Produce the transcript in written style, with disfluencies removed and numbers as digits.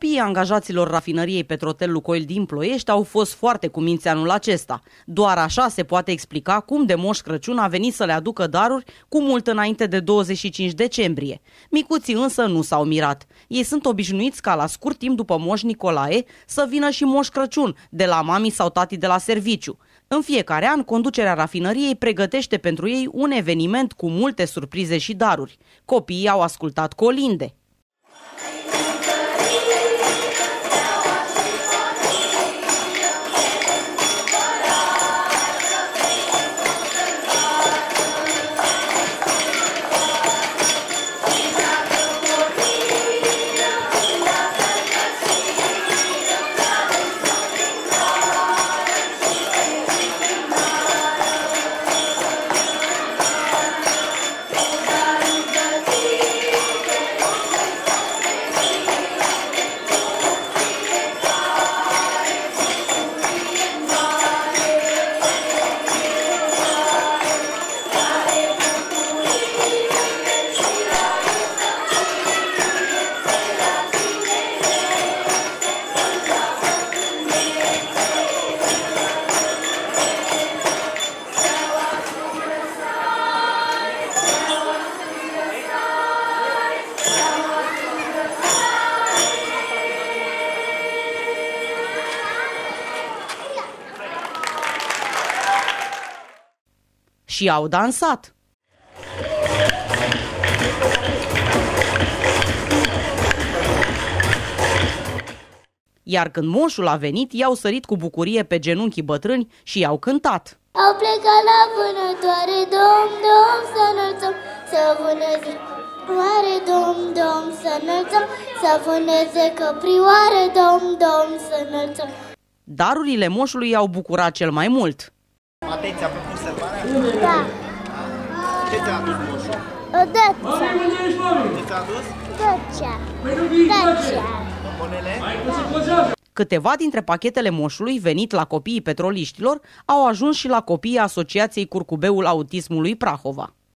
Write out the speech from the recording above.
Copiii angajaților rafinăriei Petrotel Lucoil din Ploiești au fost foarte cuminți anul acesta. Doar așa se poate explica cum de Moș Crăciun a venit să le aducă daruri cu mult înainte de 25 decembrie. Micuții însă nu s-au mirat. Ei sunt obișnuiți ca la scurt timp după Moș Nicolae să vină și Moș Crăciun, de la mami sau tati de la serviciu. În fiecare an, conducerea rafinăriei pregătește pentru ei un eveniment cu multe surprize și daruri. Copiii au ascultat colinde. Și au dansat. Iar când moșul a venit, i-au sărit cu bucurie pe genunchii bătrâni și i-au cântat. Au plecat la vânătoare, dom, dom, să înălțăm, să vâneze oare, dom, dom, să înălțăm, să vâneze căprioare, dom, dom, să înălțăm. Darurile moșului i-au bucurat cel mai mult. Matei, ți-a plăcut sărbarea? Da. Ce ți-a adus moșul? Dăcea. Ce ți-a adus? Dăcea. Dăcea. Bombolele? Câteva dintre pachetele moșului venit la copiii petroliștilor au ajuns și la copiii Asociației Curcubeul Autismului Prahova.